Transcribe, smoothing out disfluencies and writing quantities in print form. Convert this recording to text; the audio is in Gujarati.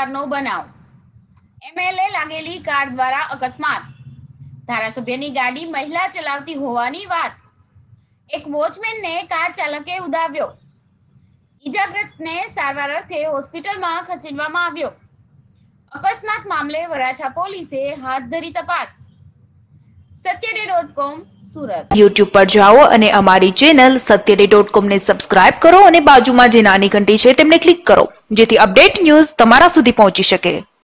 કારનો બનાવ। એમએલએ લાગેલી કાર દ્વારા અકસ્માત। ધારાસભ્યની ગાડી મહિલા ચલાવતી હોવાની વાત। એક વોચમેનને કાર ચાલકે ઉડાવ્યો। ઈજાગ્રસ્તને સારવાર અર્થે હોસ્પિટલમાં ખસેડવામાં આવ્યો। અકસ્માત મામલે વરાછા પોલીસે હાથ ધરી તપાસ। સત્યડે.com સુરત। YouTube પર જાઓ અને અમારી ચેનલ સત્યડે.com ને સબસ્ક્રાઇબ કરો અને બાજુમાં જે નાની ઘંટી છે તેમને ક્લિક કરો, જેથી અપડેટ ન્યૂઝ તમારા સુધી પહોંચી શકે।